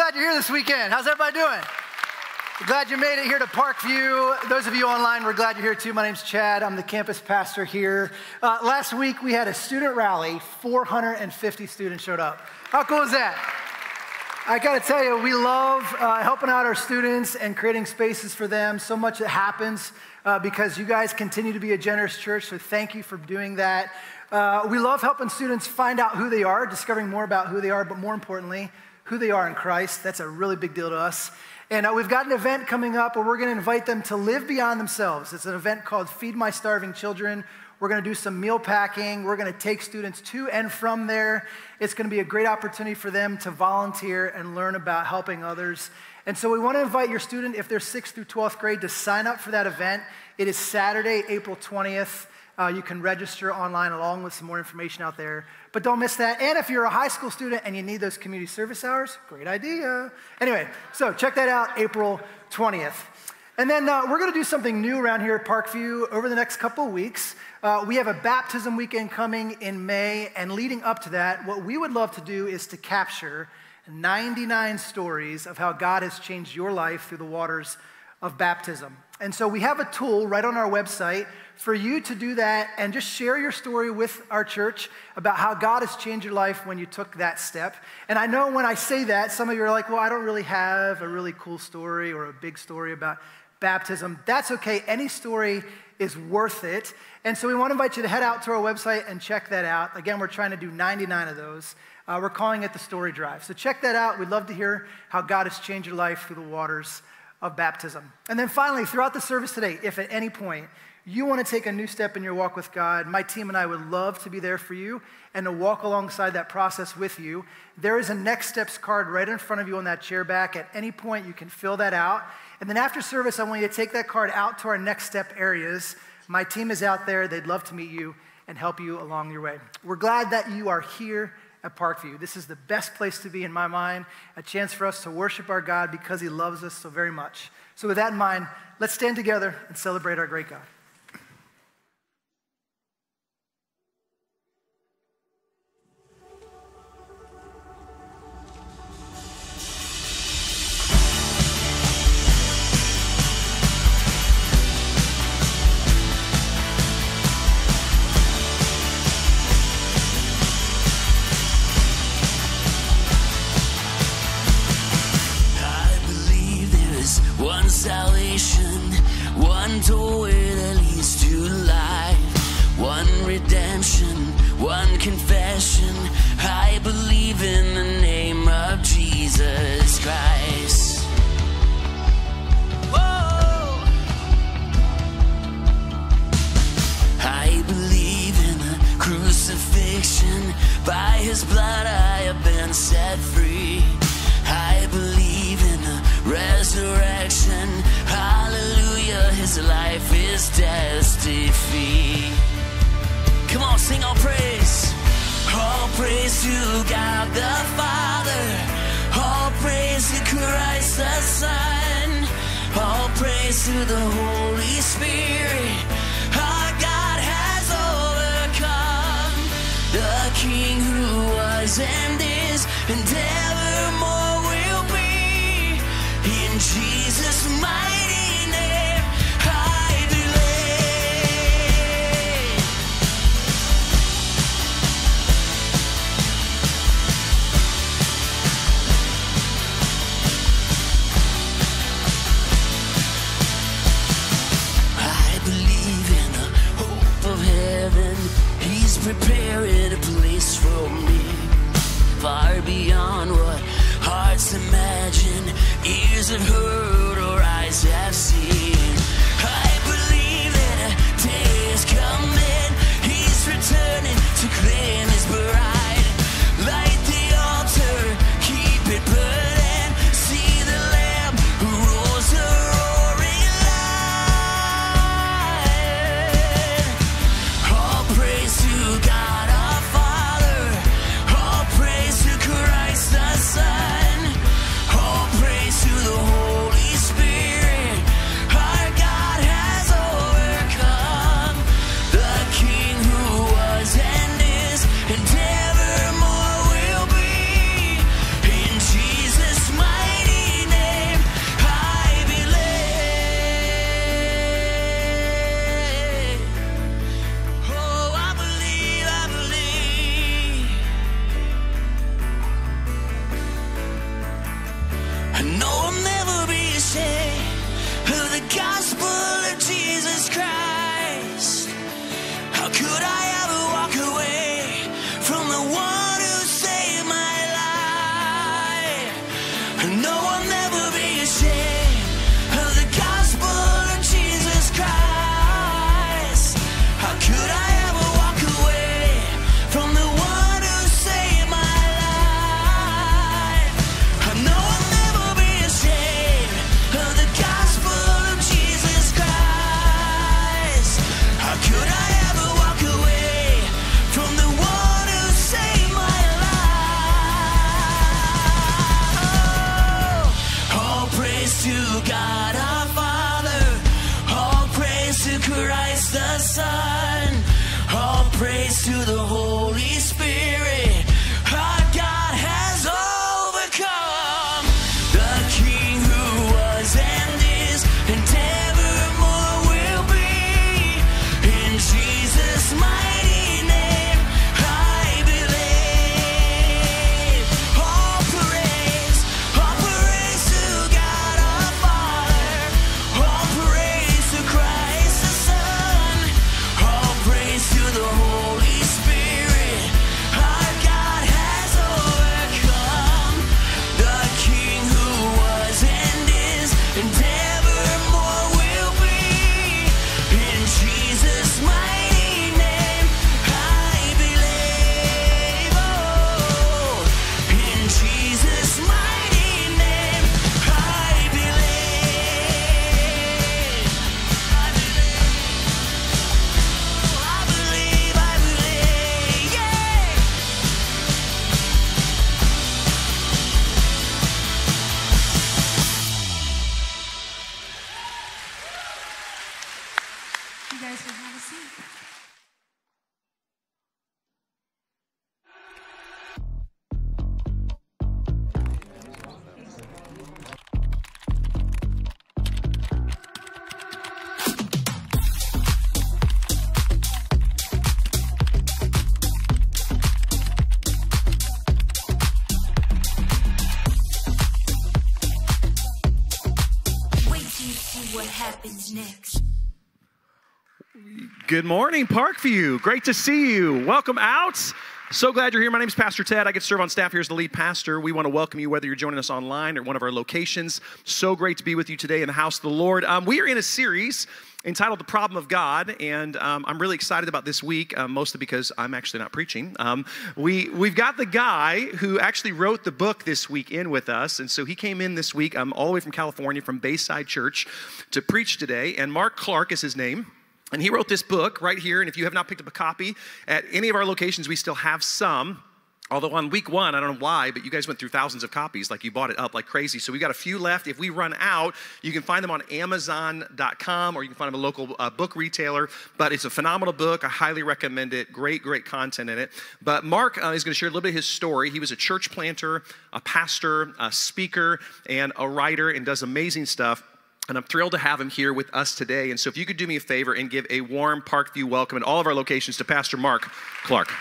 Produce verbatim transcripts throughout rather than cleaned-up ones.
glad you're here this weekend. How's everybody doing? We're glad you made it here to Parkview. Those of you online, we're glad you're here too. My name's Chad. I'm the campus pastor here. Uh, last week, we had a student rally. four hundred fifty students showed up. How cool is that? I got to tell you, we love uh, helping out our students and creating spaces for them. So much that happens uh, because you guys continue to be a generous church, so thank you for doing that. Uh, we love helping students find out who they are, discovering more about who they are, but more importantly, who they are in Christ. That's a really big deal to us. And uh, we've got an event coming up where we're going to invite them to live beyond themselves. It's an event called Feed My Starving Children. We're going to do some meal packing. We're going to take students to and from there. It's going to be a great opportunity for them to volunteer and learn about helping others. And so we want to invite your student, if they're sixth through twelfth grade, to sign up for that event. It is Saturday, April twentieth. Uh, you can register online along with some more information out there. But don't miss that. And if you're a high school student and you need those community service hours, great idea. Anyway, so check that out, April twentieth. And then uh, we're going to do something new around here at Parkview over the next couple of weeks. Uh, we have a baptism weekend coming in May, and leading up to that, what we would love to do is to capture ninety-nine stories of how God has changed your life through the waters of baptism. And so we have a tool right on our website for you to do that and just share your story with our church about how God has changed your life when you took that step. And I know when I say that, some of you are like, well, I don't really have a really cool story or a big story about baptism. That's okay. Any story is worth it. And so we want to invite you to head out to our website and check that out. Again, we're trying to do ninety-nine of those. Uh, we're calling it the Story Drive. So check that out. We'd love to hear how God has changed your life through the waters of baptism. And then finally, throughout the service today, if at any point you want to take a new step in your walk with God, my team and I would love to be there for you and to walk alongside that process with you. There is a next steps card right in front of you on that chair back. At any point, you can fill that out. And then after service, I want you to take that card out to our next step areas. My team is out there. They'd love to meet you and help you along your way. We're glad that you are here at Parkview. This is the best place to be in my mind, a chance for us to worship our God because he loves us so very much. So with that in mind, let's stand together and celebrate our great God. One salvation, one doorway that leads to life, one redemption, one confession. I believe in the name of Jesus Christ. Whoa! I believe in the crucifixion. By his blood I have been set free. I believe in the resurrection, hallelujah, his life is death's defeat. Come on, sing all praise. All praise to God the Father, all praise to Christ the Son, all praise to the Holy Spirit. Our God has overcome, the King who was and is and evermore will be. In Jesus' mighty name, I believe. I believe in the hope of heaven. He's preparing a place for me, far beyond what hearts imagine, ears have heard or eyes have seen. I believe that a day is coming, he's returning to claim his bride. Light the altar, keep it burning, see the Lamb who rules the roaring lion. All praise to God our Father, all praise to Christ the Son, all praise to the Holy Spirit. Our God has overcome, the could I ever walk away from the one who saved my life? No, I'll never be ashamed of the gospel of Jesus Christ. How could I ever walk away from the one who saved my life? I know I'll never be ashamed of the gospel of Jesus Christ. How could I ever walk away from the one who saved my life? All praise to God our Father, all praise to Christ the Son, all praise to the Holy Spirit. Our God has overcome, the King who was and is and evermore will be. In Jesus' mighty name I believe. All praise, all praise to God our Father, all praise to Christ the Son, all praise to the Holy Spirit. Our God has overcome, the King who was and is and evermore will be. In Jesus' mighty name I believe. Oh, in Jesus' mighty name I believe. I believe. I believe. I believe. Yeah. You guys can have a seat. Wait till you see what happens next. Good morning, Parkview. Great to see you. Welcome out. So glad you're here. My name is Pastor Ted. I get to serve on staff here as the lead pastor. We want to welcome you whether you're joining us online or at one of our locations. So great to be with you today in the house of the Lord. Um, we are in a series entitled The Problem of God, and um, I'm really excited about this week, um, mostly because I'm actually not preaching. Um, we, we've got the guy who actually wrote the book this week in with us, and so he came in this week um, all the way from California, from Bayside Church, to preach today, and Mark Clark is his name. And he wrote this book right here, and if you have not picked up a copy at any of our locations, we still have some. Although on week one, I don't know why, but you guys went through thousands of copies, like you bought it up like crazy. So we got a few left. If we run out, you can find them on amazon dot com, or you can find them at a local uh, book retailer. But it's a phenomenal book. I highly recommend it. Great, great content in it. But Mark uh, is going to share a little bit of his story. He was a church planter, a pastor, a speaker, and a writer, and does amazing stuff. And I'm thrilled to have him here with us today. And so if you could do me a favor and give a warm Parkview welcome at all of our locations to Pastor Mark Clark.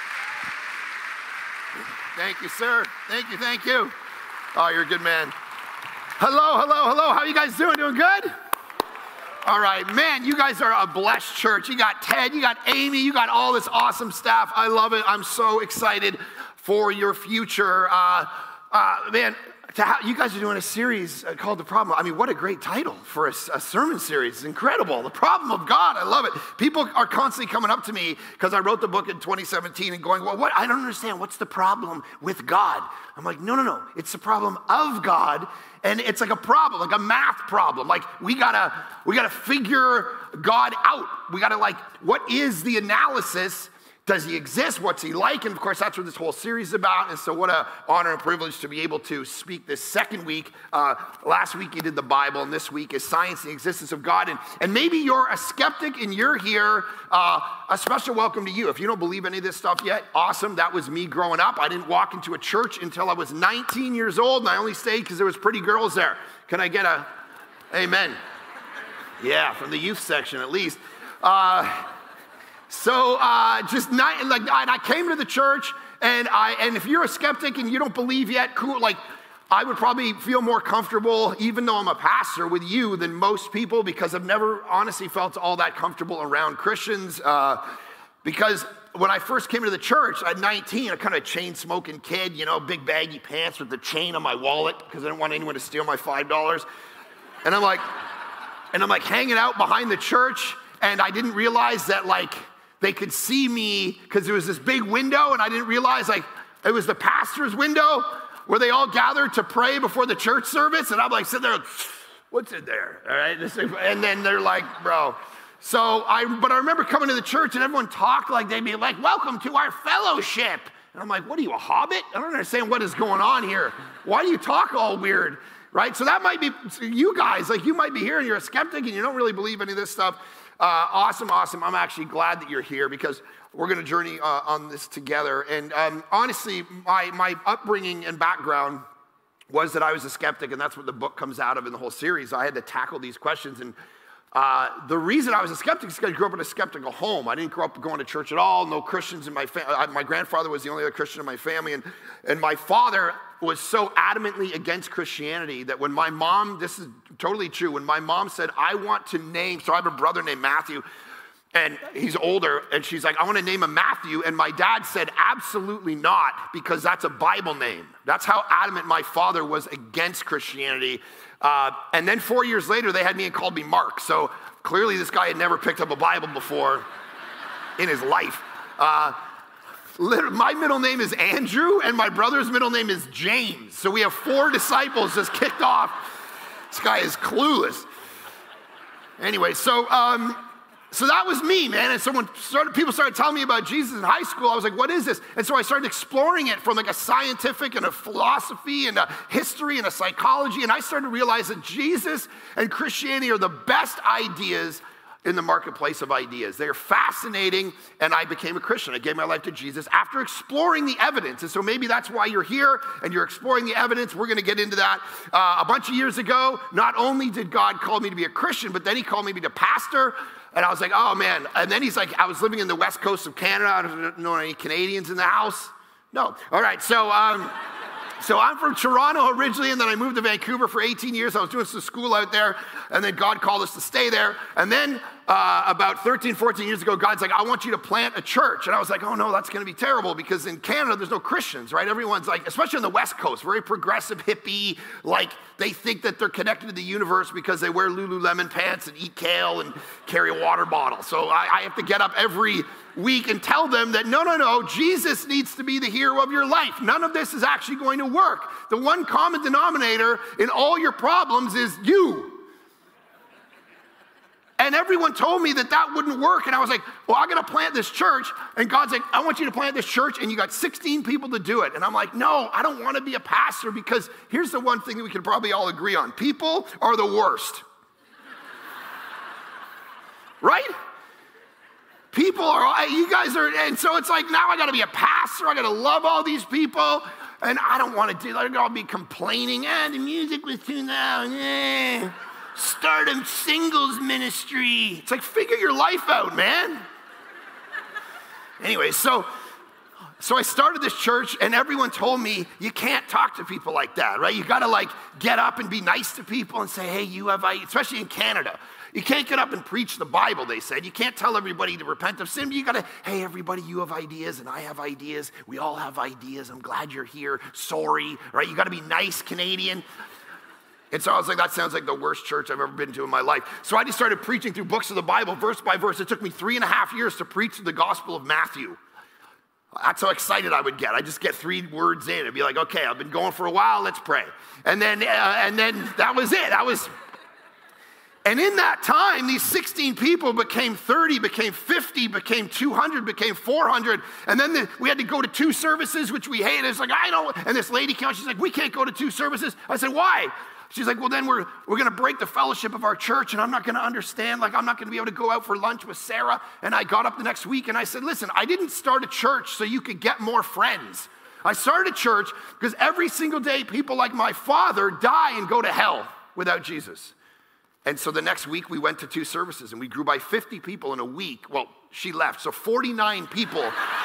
Thank you, sir. Thank you, thank you. Oh, you're a good man. Hello, hello, hello. How you guys doing? Doing good? All right, man, you guys are a blessed church. You got Ted, you got Amy, you got all this awesome staff. I love it. I'm so excited for your future. Uh, uh, man, to have, you guys are doing a series called The Problem. I mean, what a great title for a, a sermon series. It's incredible. The Problem of God. I love it. People are constantly coming up to me because I wrote the book in twenty seventeen and going, well, what? I don't understand. What's the problem with God? I'm like, no, no, no. It's the problem of God. And it's like a problem, like a math problem. Like we gotta, we gotta figure God out. We gotta like, what is the analysis? Does he exist? What's he like? And of course, that's what this whole series is about. And so what an honor and privilege to be able to speak this second week. Uh, last week you did the Bible, and this week is science and the existence of God. And, and maybe you're a skeptic and you're here. Uh, a special welcome to you. If you don't believe any of this stuff yet, awesome. That was me growing up. I didn't walk into a church until I was nineteen years old, and I only stayed because there was pretty girls there. Can I get a amen? Yeah, from the youth section at least. Uh, So uh, just not like and I came to the church, and I and if you're a skeptic and you don't believe yet, cool. Like I would probably feel more comfortable, even though I'm a pastor, with you than most people, because I've never honestly felt all that comfortable around Christians. Uh, because when I first came to the church at nineteen, a kind of chain-smoking kid, you know, big baggy pants with the chain on my wallet because I didn't want anyone to steal my five dollars. And I'm like, and I'm like hanging out behind the church, and I didn't realize that like they could see me because there was this big window, and I didn't realize like it was the pastor's window where they all gathered to pray before the church service, and I'm like sitting there, what's in there? All right, and then they're like, bro. So I, but I remember coming to the church and everyone talked like they'd be like, welcome to our fellowship. And I'm like, what are you, a hobbit? I don't understand what is going on here. Why do you talk all weird, right? So that might be, you guys, like you might be here and you're a skeptic and you don't really believe any of this stuff. Uh, awesome, awesome. I'm actually glad that you're here because we're going to journey uh, on this together. And um, honestly, my, my upbringing and background was that I was a skeptic, and that's what the book comes out of in the whole series. I had to tackle these questions. And uh, the reason I was a skeptic is because I grew up in a skeptical home. I didn't grow up going to church at all, no Christians in my family. My grandfather was the only other Christian in my family. And, and my father was so adamantly against Christianity that when my mom, this is totally true, when my mom said, I want to name, so I have a brother named Matthew, and he's older, and she's like, I want to name him Matthew. And my dad said, absolutely not, because that's a Bible name. That's how adamant my father was against Christianity. Uh, and then four years later, they had me and called me Mark. So clearly this guy had never picked up a Bible before in his life. Uh, my middle name is Andrew, and my brother's middle name is James. So we have four disciples just kicked off. This guy is clueless. Anyway, so... Um, So that was me, man. And someone started, people started telling me about Jesus in high school. I was like, what is this? And so I started exploring it from like a scientific and a philosophy and a history and a psychology. And I started to realize that Jesus and Christianity are the best ideas in the marketplace of ideas. They're fascinating, and I became a Christian. I gave my life to Jesus after exploring the evidence. And so maybe that's why you're here and you're exploring the evidence. We're going to get into that. Uh, a bunch of years ago, not only did God call me to be a Christian, but then he called me to be a pastor. And I was like, oh, man. And then he's like, I was living in the west coast of Canada. I don't know any Canadians in the house. No. All right. So um, so I'm from Toronto originally, and then I moved to Vancouver for eighteen years. I was doing some school out there, and then God called us to stay there. And then uh, about thirteen, fourteen years ago, God's like, I want you to plant a church. And I was like, oh, no, that's going to be terrible, because in Canada, there's no Christians, right? Everyone's like, especially on the west coast, very progressive, hippie, like they think that they're connected to the universe because they wear Lululemon pants and eat kale and carry a water bottle. So I, I have to get up every week and tell them that, no, no, no, Jesus needs to be the hero of your life. None of this is actually going to work. The one common denominator in all your problems is you. And everyone told me that that wouldn't work. And I was like, well, I'm going to plant this church. And God's like, I want you to plant this church. And you got sixteen people to do it. And I'm like, no, I don't want to be a pastor, because here's the one thing that we can probably all agree on. People are the worst. Right? People are, you guys are, and so it's like, now I got to be a pastor. I got to love all these people. And I don't want to do that. I'll be complaining. Ah, the music was too loud. Eh. Start a singles ministry. It's like, figure your life out, man. Anyway, so, so I started this church, and everyone told me, you can't talk to people like that, right? You got to like get up and be nice to people and say, hey, you have, especially in Canada. You can't get up and preach the Bible, they said. You can't tell everybody to repent of sin. You got to, hey, everybody, you have ideas, and I have ideas. We all have ideas. I'm glad you're here. Sorry, right? You got to be nice, Canadian. And so I was like, that sounds like the worst church I've ever been to in my life. So I just started preaching through books of the Bible, verse by verse. It took me three and a half years to preach the Gospel of Matthew. That's how excited I would get. I just get three words in and be like, okay, I've been going for a while, let's pray. And then, uh, and then that was it. That was, and in that time, these sixteen people became thirty, became fifty, became two hundred, became four hundred. And then the, we had to go to two services, which we hated. It's like, I don't, and this lady came out, she's like, we can't go to two services. I said, why? She's like, well, then we're, we're going to break the fellowship of our church, and I'm not going to understand. Like, I'm not going to be able to go out for lunch with Sarah. And I got up the next week, and I said, listen, I didn't start a church so you could get more friends. I started a church because every single day, people like my father die and go to hell without Jesus. And so the next week, we went to two services, and we grew by fifty people in a week. Well, she left, so forty-nine people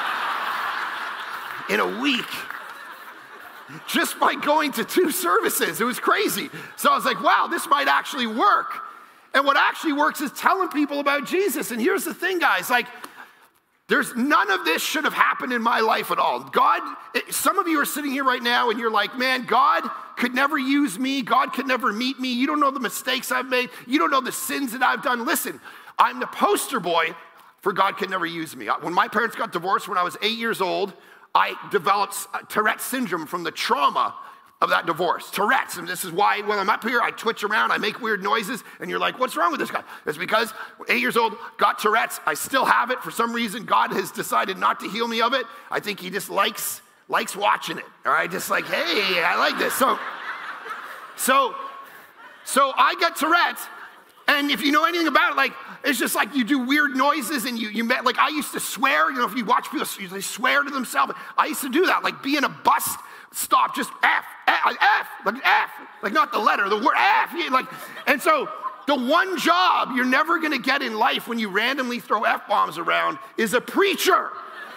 in a week. Just by going to two services. It was crazy. So I was like, wow, this might actually work. And what actually works is telling people about Jesus. And here's the thing, guys, like, There's none of this should have happened in my life at all. God, some of you are sitting here right now and you're like, man, God could never use me. God could never meet me. You don't know the mistakes I've made. You don't know the sins that I've done. Listen, I'm the poster boy for God could never use me. When my parents got divorced when I was eight years old, I developed Tourette's syndrome from the trauma of that divorce. Tourette's, and this is why when I'm up here, I twitch around, I make weird noises, and you're like, what's wrong with this guy? It's because eight years old, got Tourette's. I still have it. For some reason, God has decided not to heal me of it. I think he just likes, likes watching it, all right? Just like, hey, I like this. So, so, so I got Tourette's, and if you know anything about it, like, it's just like you do weird noises, and you, you met, like I used to swear, you know, if you watch people, they swear to themselves. I used to do that, like be in a bus stop, just F, F, like F, like F, like not the letter, the word F, like, and so the one job you're never gonna get in life when you randomly throw F-bombs around is a preacher.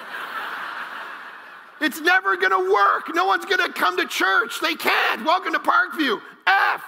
It's never gonna work. No one's gonna come to church. They can't. Welcome to Parkview, F.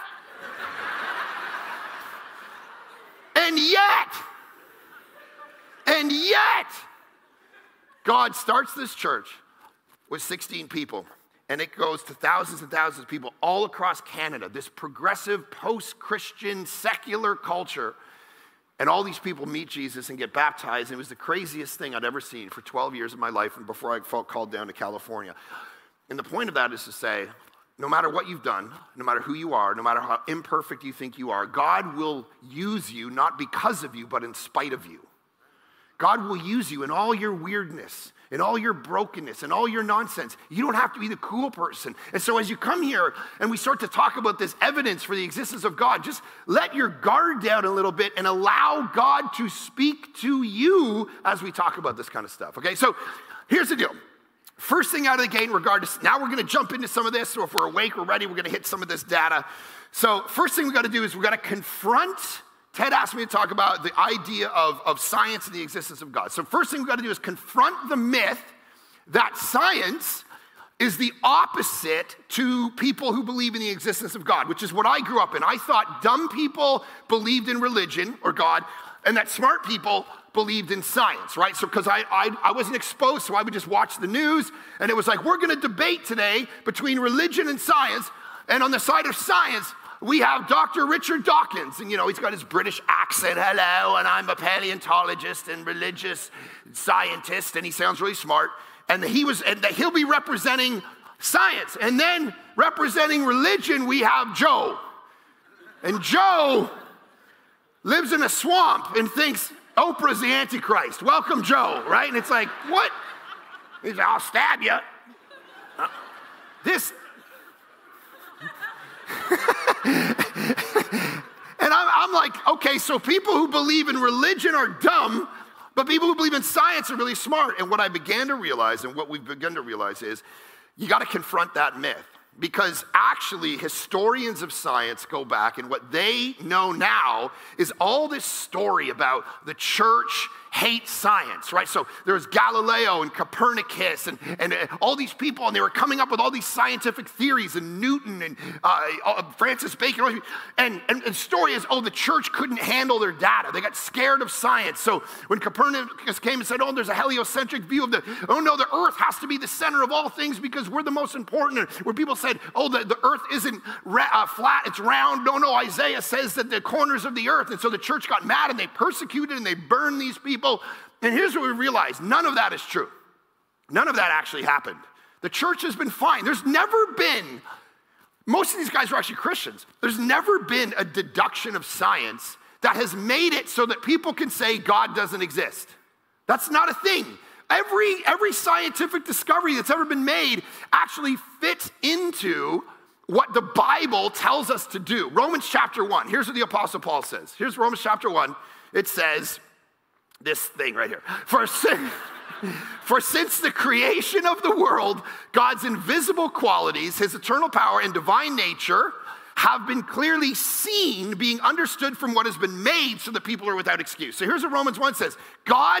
And yet, and yet, God starts this church with sixteen people. And it goes to thousands and thousands of people all across Canada, this progressive, post-Christian, secular culture. And all these people meet Jesus and get baptized. And it was the craziest thing I'd ever seen for twelve years of my life and before I felt called down to California. And the point of that is to say, no matter what you've done, no matter who you are, no matter how imperfect you think you are, God will use you not because of you, but in spite of you. God will use you in all your weirdness, in all your brokenness, in all your nonsense. You don't have to be the cool person. And so as you come here and we start to talk about this evidence for the existence of God, just let your guard down a little bit and allow God to speak to you as we talk about this kind of stuff, okay? So here's the deal. First thing out of the gate in regard to, now we're gonna jump into some of this, so if we're awake, we're ready, we're gonna hit some of this data. So first thing we gotta do is we gotta confront, Ted asked me to talk about the idea of, of science and the existence of God. So first thing we've got to do is confront the myth that science is the opposite to people who believe in the existence of God, which is what I grew up in. I thought dumb people believed in religion or God, and that smart people believed in science, right? So because I, I, I wasn't exposed, so I would just watch the news, and it was like, we're going to debate today between religion and science, and on the side of science, we have Doctor Richard Dawkins, and you know, he's got his British accent, hello, and I'm a paleontologist and religious scientist, and he sounds really smart, and he was, and he'll be representing science. And then representing religion, we have Joe. And Joe lives in a swamp and thinks Oprah's the Antichrist. Welcome, Joe, right? And it's like, what? He's like, I'll stab you. Uh, this, and I'm, I'm like, okay, so people who believe in religion are dumb, but people who believe in science are really smart. And what I began to realize, and what we've begun to realize is, you got to confront that myth. Because actually, historians of science go back, and what they know now is all this story about the church hates science, right? So there was Galileo and Copernicus and, and uh, all these people, and they were coming up with all these scientific theories, and Newton and uh, uh, Francis Bacon. And, and the story is, oh, the church couldn't handle their data. They got scared of science. So when Copernicus came and said, oh, there's a heliocentric view of the, oh no, the earth has to be the center of all things because we're the most important. Where people said, oh, the, the earth isn't ra- uh, flat, it's round. No, no, Isaiah says that the corners of the earth. And so the church got mad and they persecuted and they burned these people. And here's what we realized. None of that is true. None of that actually happened. The church has been fine. There's never been, most of these guys were actually Christians. There's never been a deduction of science that has made it so that people can say God doesn't exist. That's not a thing. Every, every scientific discovery that's ever been made actually fits into what the Bible tells us to do. Romans chapter one, here's what the Apostle Paul says. Here's Romans chapter one. It says this thing right here. For, for since the creation of the world, God's invisible qualities, his eternal power and divine nature have been clearly seen, being understood from what has been made so that people are without excuse. So here's what Romans one says. God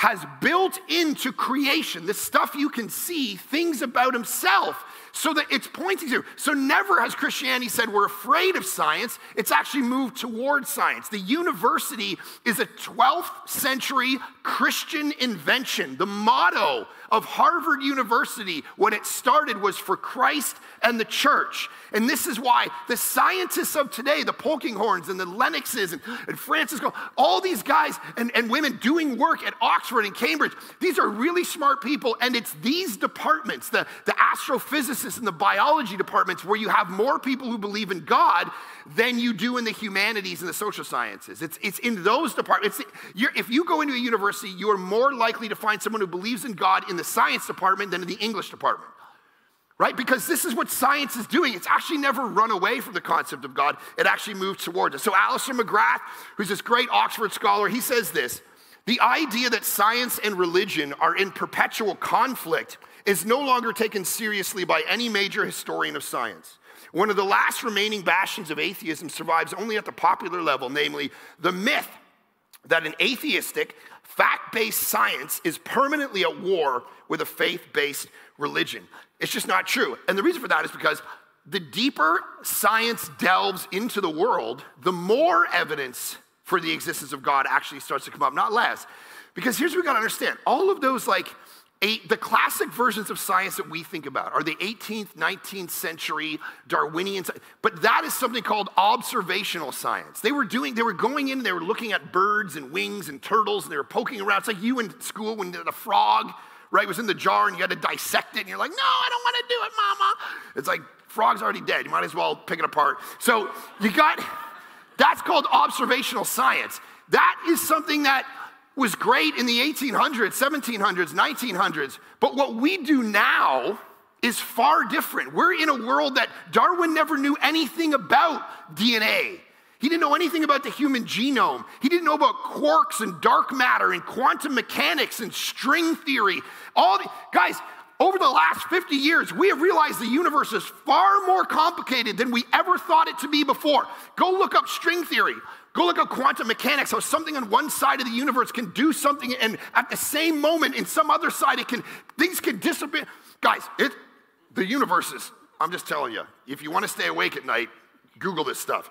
has built into creation, the stuff you can see, things about himself, so that it's pointing to. So never has Christianity said we're afraid of science. It's actually moved towards science. The university is a twelfth century Christian invention. The motto of Harvard University when it started was for Christ and the church. And this is why the scientists of today, the Polkinghorns and the Lennoxes and, and Francis, all these guys and, and women doing work at Oxford and Cambridge, these are really smart people. And it's these departments, the, the astrophysicists and the biology departments, where you have more people who believe in God than you do in the humanities and the social sciences. It's, it's in those departments. You're, if you go into a university, you are more likely to find someone who believes in God in the science department than in the English department. Right? Because this is what science is doing. It's actually never run away from the concept of God. It actually moves towards it. So Alistair McGrath, who's this great Oxford scholar, he says this: the idea that science and religion are in perpetual conflict is no longer taken seriously by any major historian of science. One of the last remaining bastions of atheism survives only at the popular level, namely the myth that an atheistic, fact-based science is permanently at war with a faith-based religion. It's just not true. And the reason for that is because the deeper science delves into the world, the more evidence for the existence of God actually starts to come up, not less. Because here's what we gotta understand. All of those, like, eight, the classic versions of science that we think about are the eighteenth, nineteenth century Darwinian, but that is something called observational science. They were doing, they were going in, they were looking at birds and wings and turtles, and they were poking around. It's like you in school when the frog, right, was in the jar and you had to dissect it, and you're like, no, I don't want to do it, mama. It's like, frog's already dead. You might as well pick it apart. So you got, that's called observational science. That is something that was great in the eighteen hundreds, seventeen hundreds, nineteen hundreds. But what we do now is far different. We're in a world that Darwin never knew anything about D N A. He didn't know anything about the human genome. He didn't know about quarks and dark matter and quantum mechanics and string theory. All the, guys, over the last fifty years, we have realized the universe is far more complicated than we ever thought it to be before. Go look up string theory. Go look up quantum mechanics, how something on one side of the universe can do something, and at the same moment in some other side, it can, things can disappear. Guys, it, the universe is, I'm just telling you, if you want to stay awake at night, Google this stuff.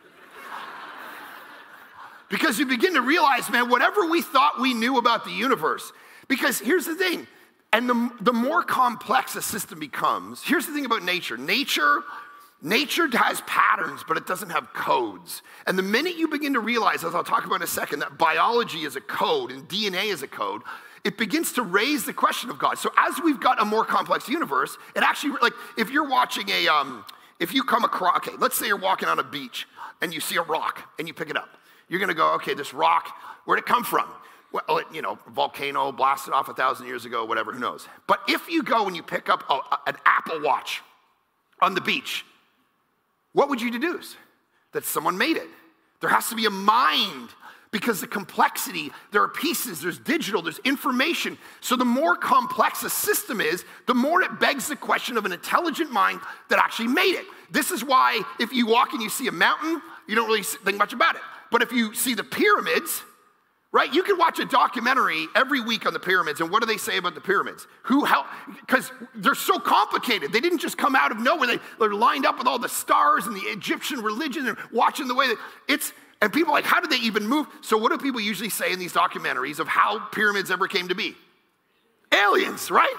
Because you begin to realize, man, whatever we thought we knew about the universe, because here's the thing, and the, the more complex a system becomes, here's the thing about nature. Nature, nature has patterns, but it doesn't have codes. And the minute you begin to realize, as I'll talk about in a second, that biology is a code and D N A is a code, it begins to raise the question of God. So as we've got a more complex universe, it actually, like, if you're watching a, um, if you come across, okay, let's say you're walking on a beach and you see a rock and you pick it up. You're gonna go, okay, this rock, where'd it come from? Well, it, you know, volcano blasted off a thousand years ago, whatever, who knows? But if you go and you pick up a, an Apple Watch on the beach, what would you deduce? That someone made it. There has to be a mind, because the complexity, there are pieces, there's digital, there's information. So the more complex a system is, the more it begs the question of an intelligent mind that actually made it. This is why if you walk and you see a mountain, you don't really think much about it. But if you see the pyramids, right, you can watch a documentary every week on the pyramids, and what do they say about the pyramids? Who helped? Because they're so complicated. They didn't just come out of nowhere. They, they're lined up with all the stars and the Egyptian religion and watching the way that it's, and people are like, how did they even move? So what do people usually say in these documentaries of how pyramids ever came to be? Aliens, right?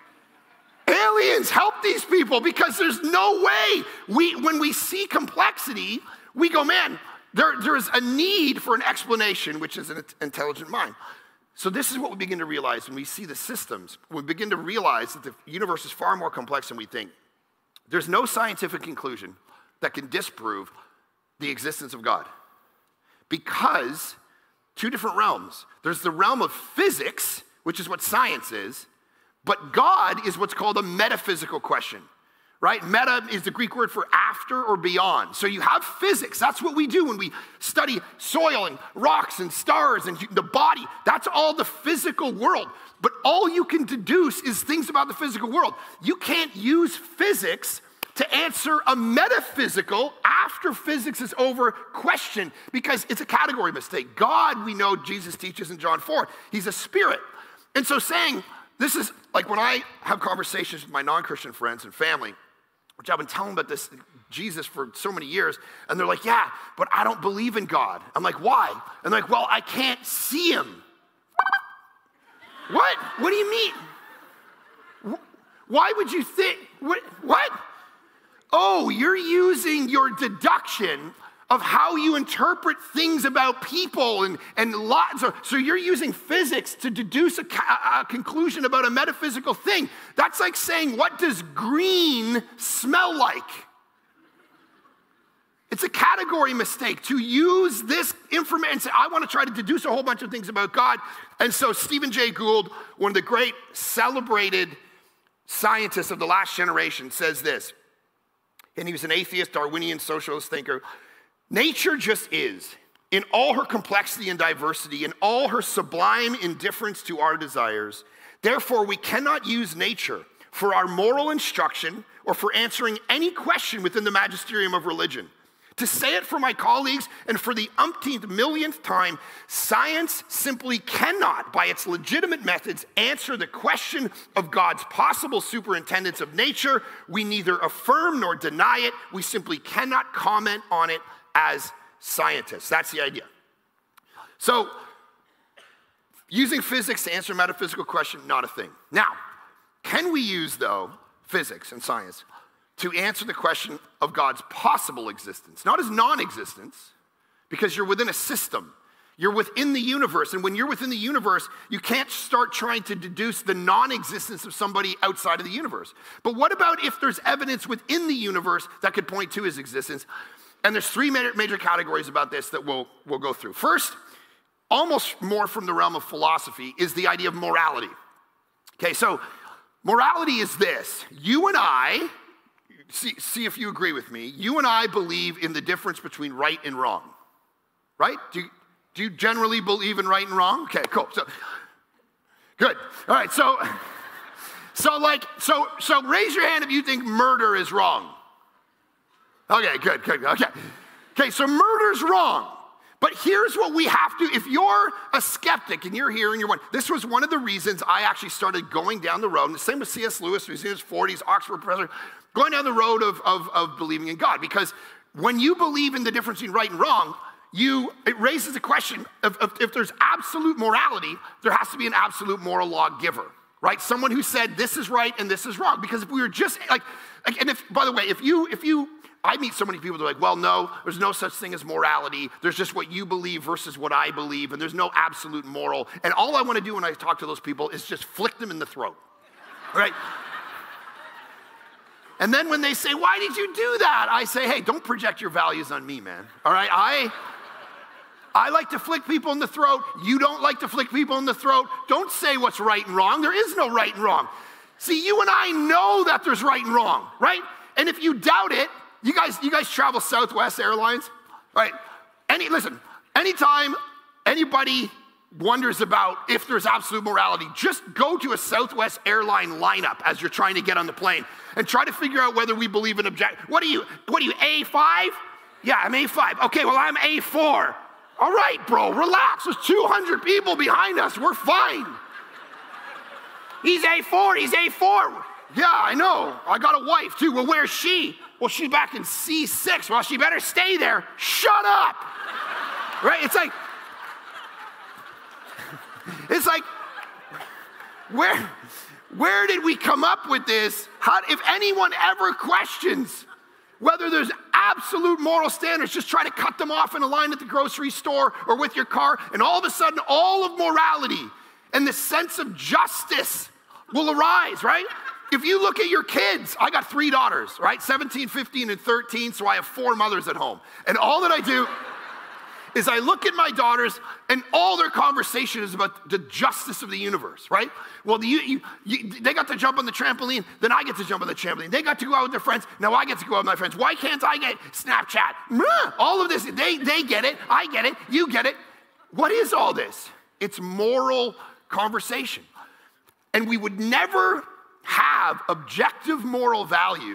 Aliens help these people, because there's no way. We, when we see complexity, we go, man, There, there is a need for an explanation, which is an intelligent mind. So this is what we begin to realize when we see the systems. We begin to realize that the universe is far more complex than we think. There's no scientific conclusion that can disprove the existence of God. Because two different realms. There's the realm of physics, which is what science is, but God is what's called a metaphysical question. Right? Meta is the Greek word for after or beyond. So you have physics. That's what we do when we study soil and rocks and stars and the body. That's all the physical world. But all you can deduce is things about the physical world. You can't use physics to answer a metaphysical, after physics is over, question, because it's a category mistake. God, we know Jesus teaches in John four, he's a spirit. And so saying, this is like when I have conversations with my non-Christian friends and family, which I've been telling about this Jesus for so many years, and they're like, yeah, but I don't believe in God. I'm like, why? And they're like, well, I can't see him. What? What do you mean? Why would you think, what? what? Oh, you're using your deduction of how you interpret things about people and, and lots of, so you're using physics to deduce a, a conclusion about a metaphysical thing. That's like saying, what does green smell like? It's a category mistake to use this information and say, I want to try to deduce a whole bunch of things about God. And so Stephen Jay Gould, one of the great celebrated scientists of the last generation, says this, and he was an atheist, Darwinian, socialist thinker. Nature just is, in all her complexity and diversity, in all her sublime indifference to our desires. Therefore, we cannot use nature for our moral instruction or for answering any question within the magisterium of religion. To say it for my colleagues and for the umpteenth millionth time, science simply cannot, by its legitimate methods, answer the question of God's possible superintendence of nature. We neither affirm nor deny it. We simply cannot comment on it as scientists. That's the idea. So, using physics to answer a metaphysical question, not a thing. Now, can we use, though, physics and science to answer the question of God's possible existence? Not as non-existence, because you're within a system. You're within the universe, and when you're within the universe, you can't start trying to deduce the non-existence of somebody outside of the universe. But what about if there's evidence within the universe that could point to his existence? And there's three major, major categories about this that we'll, we'll go through. First, almost more from the realm of philosophy, is the idea of morality. Okay, so morality is this. You and I, see, see if you agree with me, you and I believe in the difference between right and wrong, right? Do you, do you generally believe in right and wrong? Okay, cool. So, good. All right, so, so like, so, so raise your hand if you think murder is wrong. Okay, good, good, okay. Okay, so murder's wrong. But here's what we have to, if you're a skeptic and you're here and you're one, this was one of the reasons I actually started going down the road, and the same with C S Lewis, who's in his forties, Oxford professor, going down the road of, of, of believing in God. Because when you believe in the difference between right and wrong, you, it raises the question of, of if there's absolute morality, there has to be an absolute moral lawgiver, right? Someone who said this is right and this is wrong. Because if we were just like, like and if, by the way, if you, if you, I meet so many people that are like, well, no, there's no such thing as morality. There's just what you believe versus what I believe, and there's no absolute moral. And all I want to do when I talk to those people is just flick them in the throat, right? And then when they say, why did you do that? I say, hey, don't project your values on me, man, all right? I, I like to flick people in the throat. You don't like to flick people in the throat. Don't say what's right and wrong. There is no right and wrong. See, you and I know that there's right and wrong, right? And if you doubt it, You guys, you guys travel Southwest Airlines, right? Any, listen, anytime anybody wonders about if there's absolute morality, just go to a Southwest airline lineup as you're trying to get on the plane and try to figure out whether we believe in object. What are you, what are you, A five? Yeah, I'm A five. Okay, well, I'm A four. All right, bro, relax. There's two hundred people behind us. We're fine. He's A four, he's A four. Yeah, I know. I got a wife, too. Well, where's she? Well, she's back in C six. Well, she better stay there. Shut up. Right? It's like, it's like, where, where did we come up with this? How, if anyone ever questions whether there's absolute moral standards, just try to cut them off in a line at the grocery store or with your car, and all of a sudden, all of morality and the sense of justice will arise, right? If you look at your kids, I got three daughters, right? seventeen, fifteen, and thirteen, so I have four mothers at home. And all that I do is I look at my daughters, and all their conversation is about the justice of the universe, right? Well, you, you, you, they got to jump on the trampoline, then I get to jump on the trampoline. They got to go out with their friends, now I get to go out with my friends. Why can't I get Snapchat? All of this, they, they get it, I get it, you get it. What is all this? It's moral conversation. And we would never have objective moral values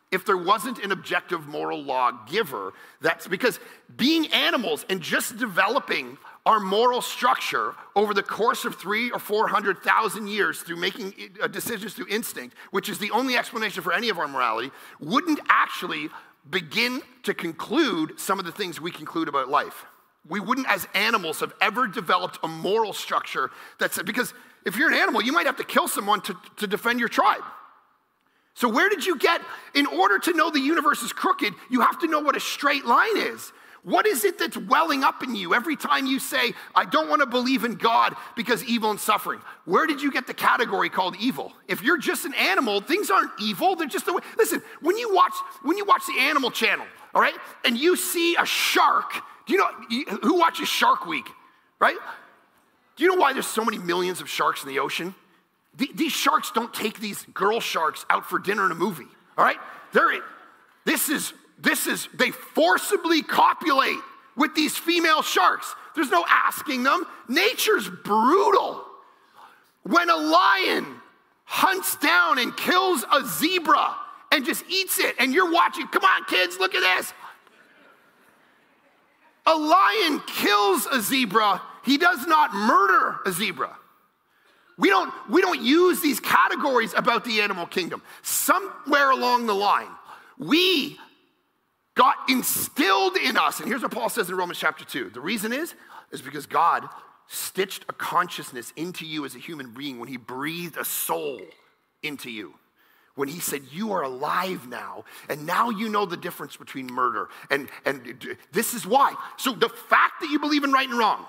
if there wasn't an objective moral law giver. That's because being animals and just developing our moral structure over the course of three or four hundred thousand years through making decisions through instinct, which is the only explanation for any of our morality, wouldn't actually begin to conclude some of the things we conclude about life. We wouldn't, as animals, have ever developed a moral structure that's, because if you're an animal, you might have to kill someone to, to defend your tribe. So where did you get, in order to know the universe is crooked, you have to know what a straight line is. What is it that's welling up in you every time you say, I don't want to believe in God because evil and suffering? Where did you get the category called evil? If you're just an animal, things aren't evil. They're just the way. Listen, when you watch, when you watch the Animal Channel, all right, and you see a shark, do you know, you, who watches Shark Week, right? Do you know why there's so many millions of sharks in the ocean? The, these sharks don't take these girl sharks out for dinner and a movie, all right? They're, this is, This is, they forcibly copulate with these female sharks. There's no asking them. Nature's brutal. When a lion hunts down and kills a zebra and just eats it, and you're watching, come on kids, look at this. A lion kills a zebra. He does not murder a zebra. We don't, we don't use these categories about the animal kingdom. Somewhere along the line, we got instilled in us, and here's what Paul says in Romans chapter two. The reason is, is because God stitched a consciousness into you as a human being when he breathed a soul into you. When he said, you are alive now, and now you know the difference between murder. And, and this is why. So the fact that you believe in right and wrong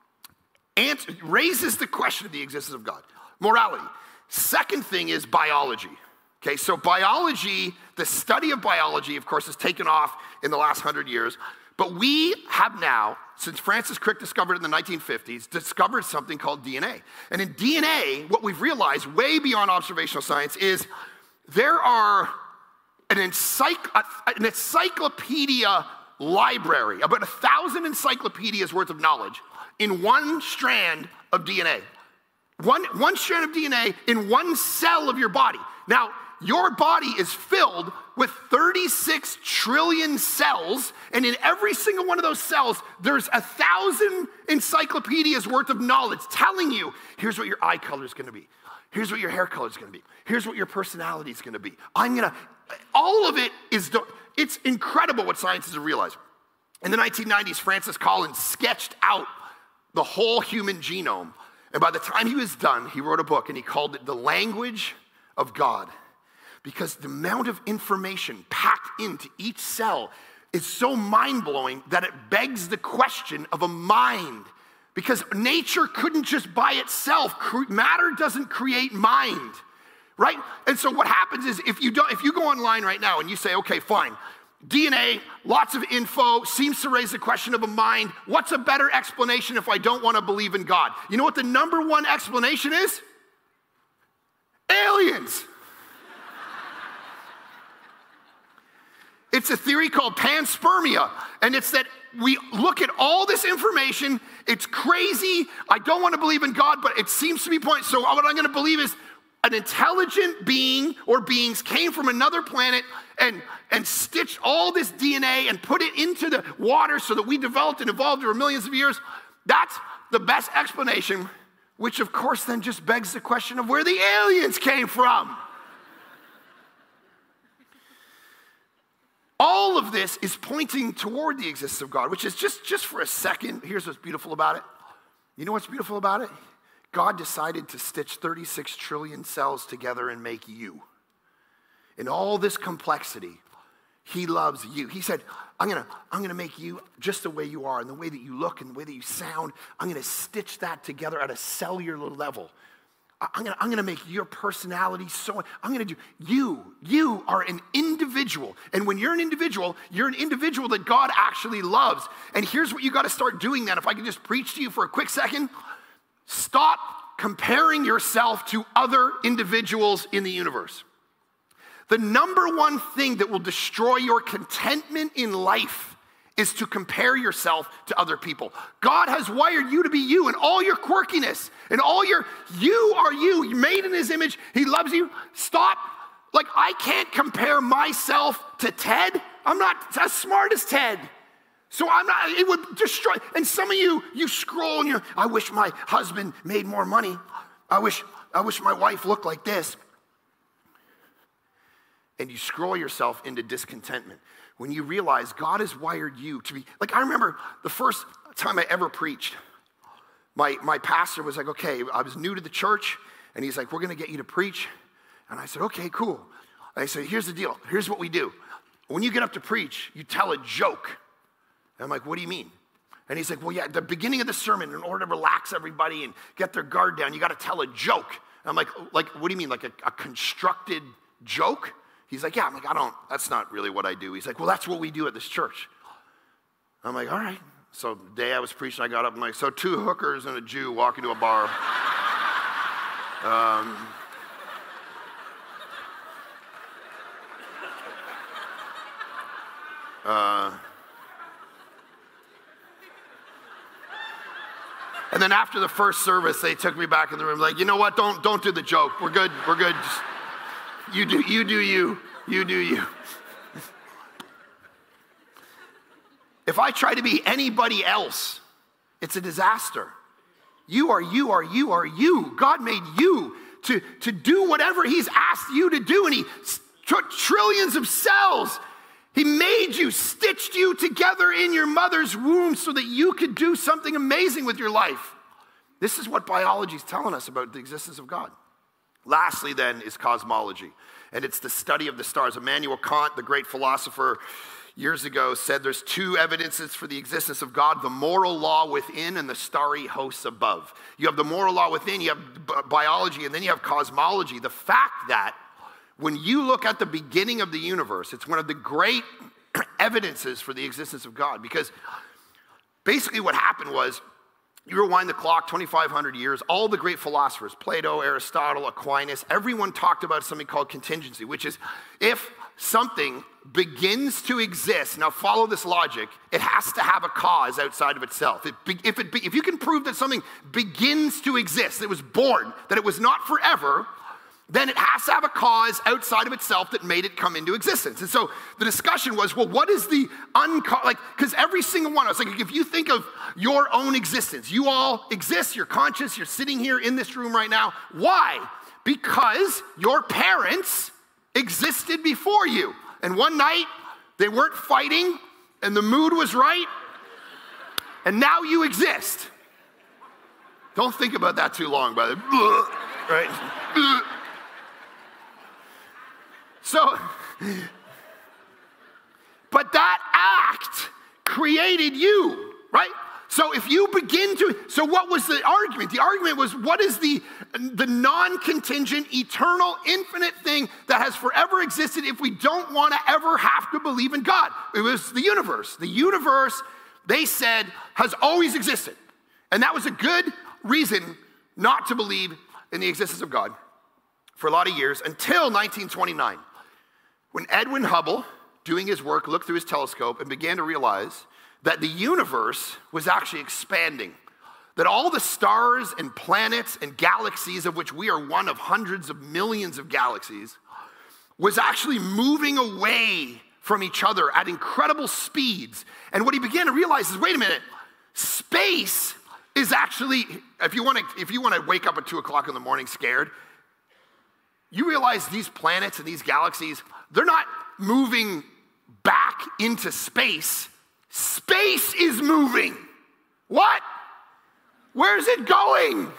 answer, raises the question of the existence of God. Morality. Second thing is biology. Okay, so biology, the study of biology, of course, has taken off in the last hundred years. But we have now, since Francis Crick discovered it in the nineteen fifties, discovered something called D N A. And in D N A, what we've realized, way beyond observational science, is there are an, encycl- an encyclopedia library, about a thousand encyclopedias worth of knowledge in one strand of D N A. One, one strand of D N A in one cell of your body. Now, your body is filled with thirty-six trillion cells, and in every single one of those cells, there's a thousand encyclopedias worth of knowledge telling you, here's what your eye color is gonna be. Here's what your hair color is gonna be. Here's what your personality is gonna be. I'm gonna, all of it is, it's incredible what scientists have realized. In the nineteen nineties, Francis Collins sketched out the whole human genome. And by the time he was done, he wrote a book and he called it The Language of God. Because the amount of information packed into each cell is so mind-blowing that it begs the question of a mind. Because nature couldn't just by itself, matter doesn't create mind, right? And so what happens is if you don't, if you go online right now and you say, okay, fine, D N A, lots of info, seems to raise the question of a mind. What's a better explanation if I don't want to believe in God? You know what the number one explanation is? Aliens. It's a theory called panspermia, and it's that we look at all this information, it's crazy, I don't want to believe in God, but it seems to be point. So what I'm going to believe is an intelligent being or beings came from another planet and, and stitched all this D N A and put it into the water so that we developed and evolved over millions of years. That's the best explanation, which of course then just begs the question of where the aliens came from. All of this is pointing toward the existence of God, which is just, just for a second, here's what's beautiful about it. You know what's beautiful about it? God decided to stitch thirty-six trillion cells together and make you. In all this complexity, he loves you. He said, I'm gonna, I'm gonna make you just the way you are, and the way that you look and the way that you sound. I'm gonna stitch that together at a cellular level. I'm gonna, I'm gonna make your personality so, I'm gonna do, you, you are an individual. And when you're an individual, you're an individual that God actually loves. And here's what you gotta start doing then. If I can just preach to you for a quick second, stop comparing yourself to other individuals in the universe. The number one thing that will destroy your contentment in life is to compare yourself to other people. God has wired you to be you and all your quirkiness and all your, you are you. You're made in his image. He loves you. Stop Like, I can't compare myself to Ted. I'm not as smart as Ted. So I'm not, it would destroy. And some of you, you scroll and you're, I wish my husband made more money. I wish, I wish my wife looked like this. And you scroll yourself into discontentment. When you realize God has wired you to be, like, I remember the first time I ever preached, my, my pastor was like, okay, I was new to the church, and he's like, we're gonna get you to preach. And I said, okay, cool. And I said, here's the deal, here's what we do. When you get up to preach, you tell a joke. And I'm like, what do you mean? And he's like, well, yeah, at the beginning of the sermon, in order to relax everybody and get their guard down, you gotta tell a joke. And I'm like, like, what do you mean, like a, a constructed joke? He's like, yeah, I'm like, I don't, that's not really what I do. He's like, well, that's what we do at this church. I'm like, all right. So the day I was preaching, I got up and like, so two hookers and a Jew walk into a bar. um, uh, and then after the first service, they took me back in the room, like, you know what, don't, don't do the joke. We're good, we're good. Just, You do, you do you, you do you. If I try to be anybody else, it's a disaster. You are, you are, you are you. God made you to, to do whatever he's asked you to do, and he took trillions of cells. He made you, stitched you together in your mother's womb so that you could do something amazing with your life. This is what biology is telling us about the existence of God. Lastly, then, is cosmology, and it's the study of the stars. Immanuel Kant, the great philosopher, years ago said there's two evidences for the existence of God: the moral law within and the starry hosts above. You have the moral law within, you have b- biology, and then you have cosmology. The fact that when you look at the beginning of the universe, it's one of the great evidences for the existence of God, because basically what happened was, you rewind the clock twenty-five hundred years, all the great philosophers, Plato, Aristotle, Aquinas, everyone talked about something called contingency, which is if something begins to exist, now follow this logic, it has to have a cause outside of itself. It, if, it, if you can prove that something begins to exist, it was born, that it was not forever, then it has to have a cause outside of itself that made it come into existence. And so the discussion was, well, what is the unco- like, because every single one of us, like if you think of your own existence, you all exist, you're conscious, you're sitting here in this room right now. Why? Because your parents existed before you. And one night, they weren't fighting, and the mood was right, and now you exist. Don't think about that too long, brother. Right? So, but that act created you, right? So if you begin to, so what was the argument? The argument was, what is the, the non-contingent, eternal, infinite thing that has forever existed if we don't want to ever have to believe in God? It was the universe. The universe, they said, has always existed. And that was a good reason not to believe in the existence of God for a lot of years, until nineteen twenty-nine. When Edwin Hubble, doing his work, looked through his telescope and began to realize that the universe was actually expanding, that all the stars and planets and galaxies, of which we are one of hundreds of millions of galaxies, was actually moving away from each other at incredible speeds. And what he began to realize is, wait a minute, space is actually, if you want to, if you want to wake up at two o'clock in the morning scared, you realize these planets and these galaxies, they're not moving back into space. Space is moving. What? Where's it going?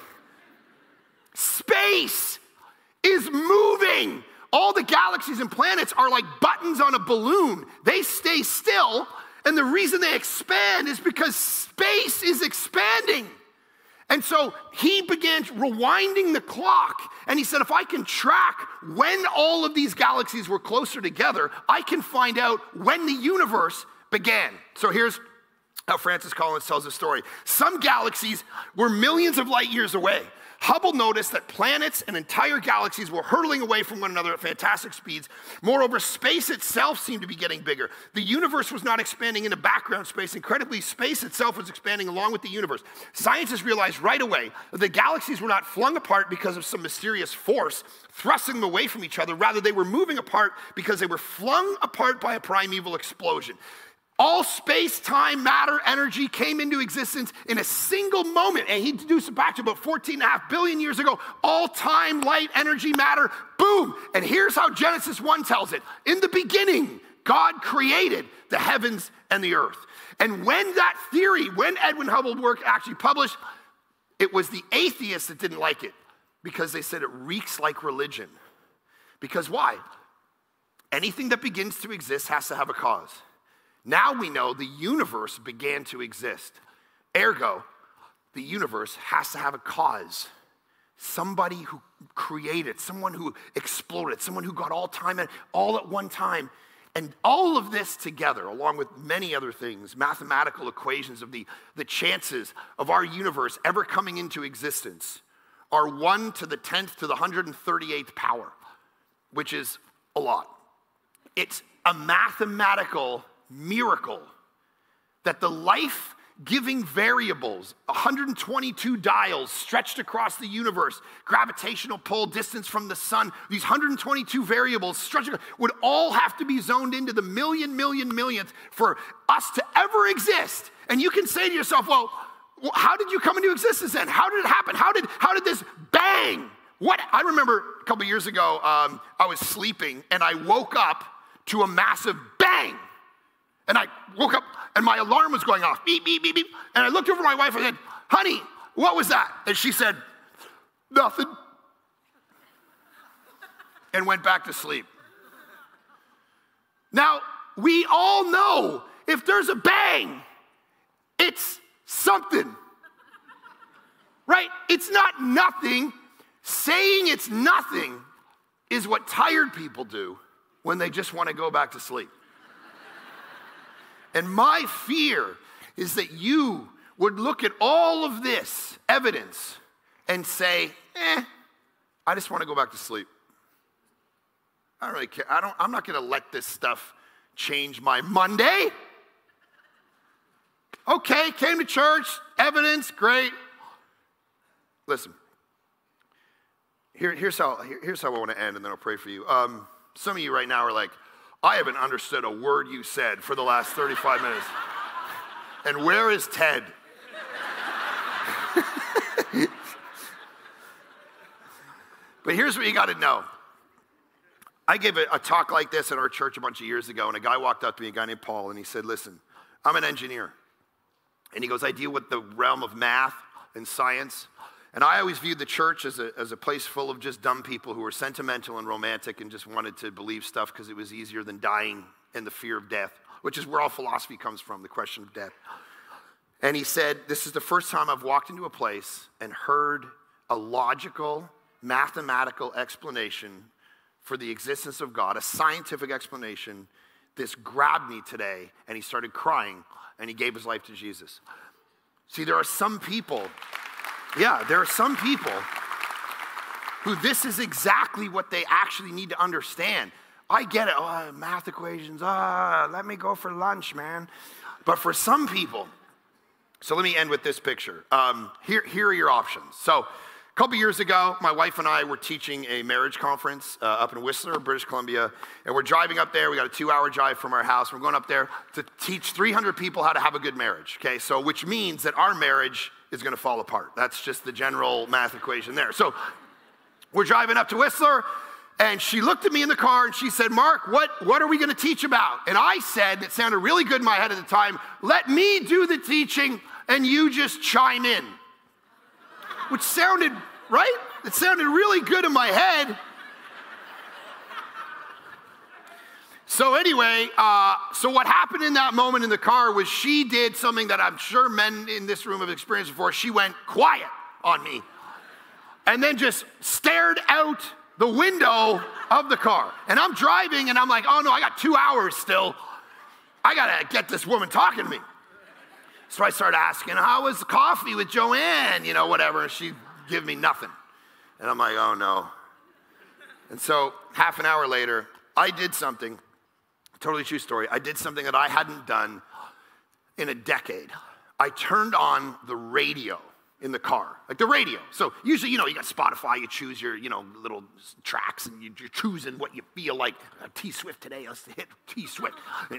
Space is moving. All the galaxies and planets are like buttons on a balloon. They stay still, and the reason they expand is because space is expanding. And so he began rewinding the clock, and he said, if I can track when all of these galaxies were closer together, I can find out when the universe began. So here's how Francis Collins tells the story. Some galaxies were millions of light years away. Hubble noticed that planets and entire galaxies were hurtling away from one another at fantastic speeds. Moreover, space itself seemed to be getting bigger. The universe was not expanding into background space. Incredibly, space itself was expanding along with the universe. Scientists realized right away that the galaxies were not flung apart because of some mysterious force thrusting them away from each other. Rather, they were moving apart because they were flung apart by a primeval explosion. All space, time, matter, energy came into existence in a single moment. And he deduced it back to about fourteen and a half billion years ago. All time, light, energy, matter, boom. And here's how Genesis one tells it. In the beginning, God created the heavens and the earth. And when that theory, when Edwin Hubble's work actually published, it was the atheists that didn't like it because they said it reeks like religion. Because why? Anything that begins to exist has to have a cause. Now we know the universe began to exist. Ergo, the universe has to have a cause. Somebody who created, someone who exploded, someone who got all time and all at one time. And all of this together, along with many other things, mathematical equations of the, the chances of our universe ever coming into existence, are one to the tenth to the one hundred thirty-eighth power, which is a lot. It's a mathematical miracle that the life-giving variables, one hundred twenty-two dials stretched across the universe, gravitational pull, distance from the sun, these one hundred twenty-two variables stretched would all have to be zoned into the million, million, millionth for us to ever exist. And you can say to yourself, well, how did you come into existence then? How did it happen? How did, how did this bang? What? I remember a couple years ago, um, I was sleeping and I woke up to a massive bang. And I woke up and my alarm was going off, beep, beep, beep, beep. And I looked over at my wife and I said, honey, what was that? And she said, nothing. And went back to sleep. Now, we all know if there's a bang, it's something, right? It's not nothing. Saying it's nothing is what tired people do when they just want to go back to sleep. And my fear is that you would look at all of this evidence and say, eh, I just want to go back to sleep. I don't really care. I don't, I'm not going to let this stuff change my Monday. Okay, came to church, evidence, great. Listen, here, here's, how, here, here's how I want to end, and then I'll pray for you. Um, some of you right now are like, I haven't understood a word you said for the last thirty-five minutes. And where is Ted? But here's what you got to know. I gave a, a talk like this at our church a bunch of years ago, and a guy walked up to me, a guy named Paul, and he said, listen, I'm an engineer. And he goes, I deal with the realm of math and science. And I always viewed the church as a, as a place full of just dumb people who were sentimental and romantic and just wanted to believe stuff because it was easier than dying and the fear of death, which is where all philosophy comes from, the question of death. And he said, this is the first time I've walked into a place and heard a logical, mathematical explanation for the existence of God, a scientific explanation. This grabbed me today, and he started crying, and he gave his life to Jesus. See, there are some people... Yeah, there are some people who this is exactly what they actually need to understand. I get it. Oh, math equations. Ah, oh, let me go for lunch, man. But for some people, so let me end with this picture. Um, here, here are your options. So a couple years ago, my wife and I were teaching a marriage conference uh, up in Whistler, British Columbia. And we're driving up there. We got a two-hour drive from our house. We're going up there to teach three hundred people how to have a good marriage. Okay, so which means that our marriage is going to fall apart. That's just the general math equation there. So we're driving up to Whistler, and she looked at me in the car, and she said, Mark, what, what are we going to teach about? And I said, it sounded really good in my head at the time, let me do the teaching, and you just chime in. Which sounded, right? It sounded really good in my head. So anyway, uh, so what happened in that moment in the car was she did something that I'm sure men in this room have experienced before. She went quiet on me and then just stared out the window of the car. And I'm driving and I'm like, oh no, I got two hours still. I gotta get this woman talking to me. So I started asking, how was the coffee with Joanne? You know, whatever. And she give me nothing. And I'm like, oh no. And so half an hour later, I did something, totally true story. I did something that I hadn't done in a decade. I turned on the radio in the car, like the radio. So usually, you know, you got Spotify, you choose your, you know, little tracks, and you, you're choosing what you feel like. Uh, T Swift today, let's hit T Swift.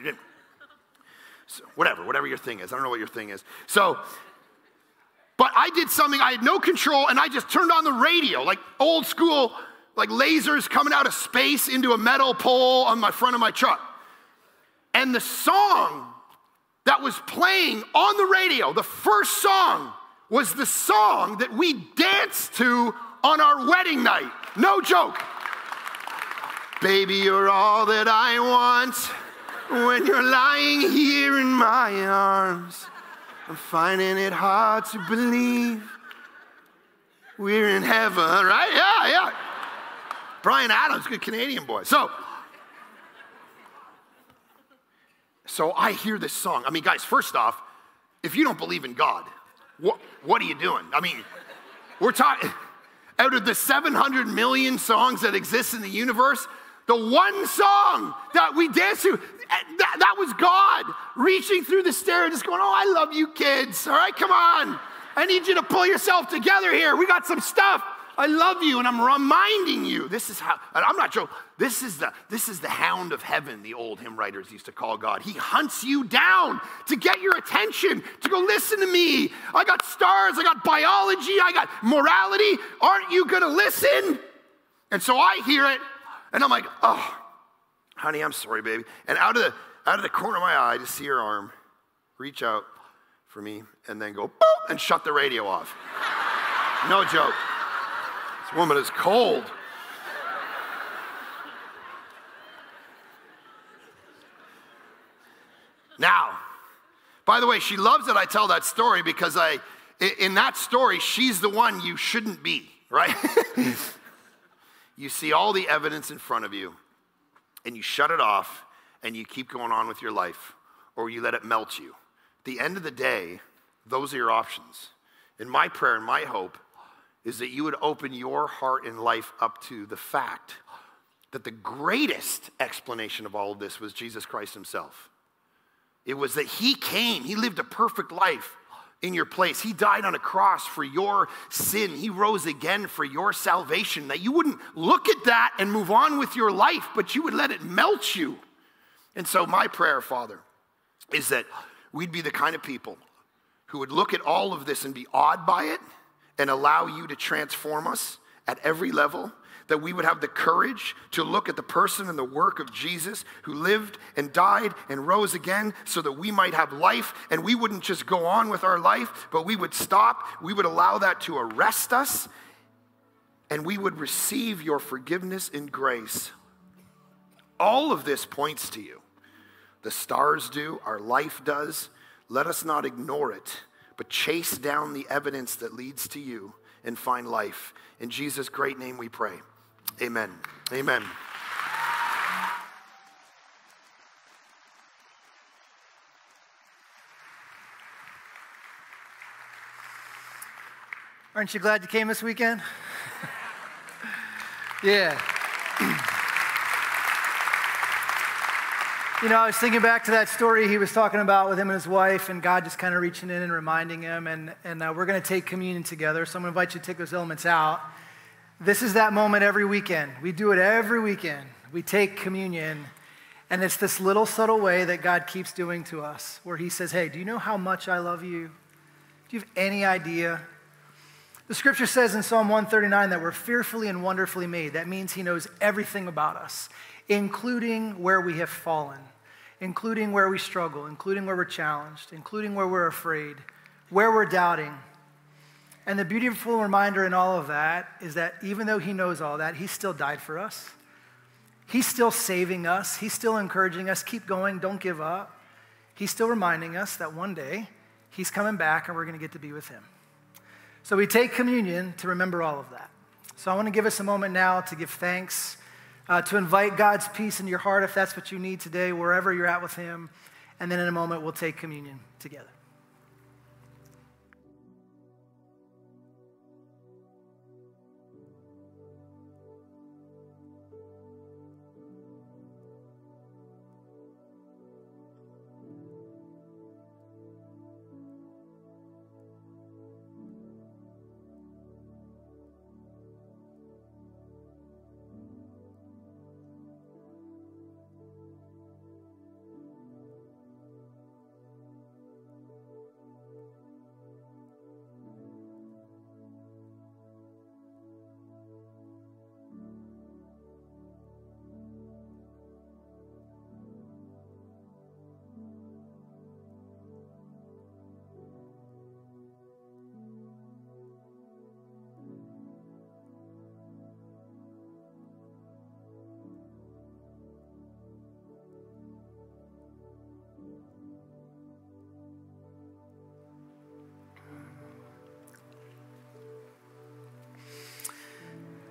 So whatever, whatever your thing is. I don't know what your thing is. So, but I did something, I had no control, and I just turned on the radio, like old school, like lasers coming out of space into a metal pole on my front of my truck. And the song that was playing on the radio, the first song, was the song that we danced to on our wedding night. No joke. Baby, you're all that I want when you're lying here in my arms. I'm finding it hard to believe we're in heaven, right? Yeah, yeah. Brian Adams, good Canadian boy. So, so I hear this song. I mean, guys, first off, if you don't believe in God, What, what are you doing? I mean, we're talking, out of the seven hundred million songs that exist in the universe, the one song that we dance to, that, that was God reaching through the stair and just going, oh, I love you kids. All right, come on. I need you to pull yourself together here. We got some stuff. I love you, and I'm reminding you. This is how, and I'm not joking. This is the, this is the hound of heaven, the old hymn writers used to call God. He hunts you down to get your attention, to go, listen to me. I got stars, I got biology, I got morality. Aren't you gonna listen? And so I hear it, and I'm like, oh, honey, I'm sorry, baby. And out of the, out of the corner of my eye, I just see her arm reach out for me, and then go, boop, and shut the radio off. No joke. This woman is cold. Now, by the way, she loves that I tell that story because I, in that story, she's the one you shouldn't be, right? You see all the evidence in front of you, and you shut it off, and you keep going on with your life, or you let it melt you. At the end of the day, those are your options. And my prayer and my hope is that you would open your heart and life up to the fact that the greatest explanation of all of this was Jesus Christ himself. It was that he came, he lived a perfect life in your place. He died on a cross for your sin. He rose again for your salvation, that you wouldn't look at that and move on with your life, but you would let it melt you. And so my prayer, Father, is that we'd be the kind of people who would look at all of this and be awed by it and allow you to transform us at every level, that we would have the courage to look at the person and the work of Jesus who lived and died and rose again so that we might have life, and we wouldn't just go on with our life, but we would stop, we would allow that to arrest us, and we would receive your forgiveness and grace. All of this points to you. The stars do, our life does. Let us not ignore it, but chase down the evidence that leads to you and find life. In Jesus' great name we pray. Amen. Amen. Aren't you glad you came this weekend? Yeah. You know, I was thinking back to that story he was talking about with him and his wife, and God just kind of reaching in and reminding him, and, and uh, we're going to take communion together, so I'm going to invite you to take those elements out. This is that moment every weekend. We do it every weekend. We take communion, and it's this little subtle way that God keeps doing to us, where he says, hey, do you know how much I love you? Do you have any idea? The scripture says in Psalm one thirty-nine that we're fearfully and wonderfully made. That means he knows everything about us, including where we have fallen, including where we struggle, including where we're challenged, including where we're afraid, where we're doubting. And the beautiful reminder in all of that is that even though he knows all that, he still died for us. He's still saving us. He's still encouraging us, keep going, don't give up. He's still reminding us that one day he's coming back and we're going to get to be with him. So we take communion to remember all of that. So I want to give us a moment now to give thanks, uh, to invite God's peace into your heart if that's what you need today, wherever you're at with him. And then in a moment, we'll take communion together.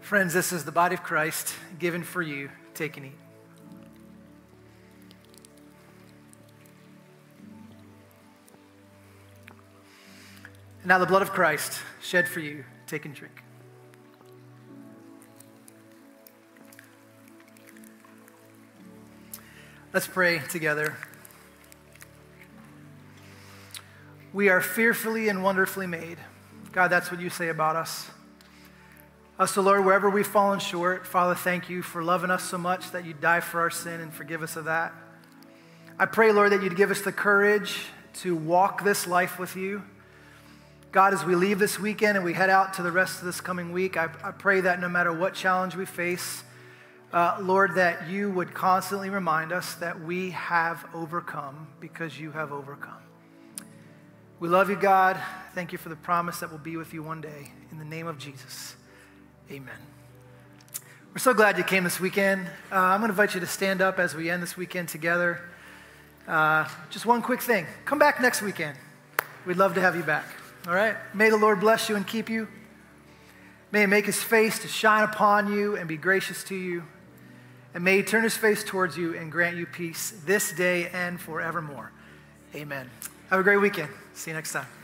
Friends, this is the body of Christ given for you. Take and eat. And now the blood of Christ shed for you. Take and drink. Let's pray together. We are fearfully and wonderfully made. God, that's what you say about us. Us, so Lord, wherever we've fallen short, Father, thank you for loving us so much that you die for our sin and forgive us of that. I pray, Lord, that you'd give us the courage to walk this life with you. God, as we leave this weekend and we head out to the rest of this coming week, I, I pray that no matter what challenge we face, uh, Lord, that you would constantly remind us that we have overcome because you have overcome. We love you, God. Thank you for the promise that we'll be with you one day. In the name of Jesus, amen. We're so glad you came this weekend. Uh, I'm going to invite you to stand up as we end this weekend together. Uh, just one quick thing. Come back next weekend. We'd love to have you back. All right? May the Lord bless you and keep you. May he make his face to shine upon you and be gracious to you. And may he turn his face towards you and grant you peace this day and forevermore. Amen. Have a great weekend. See you next time.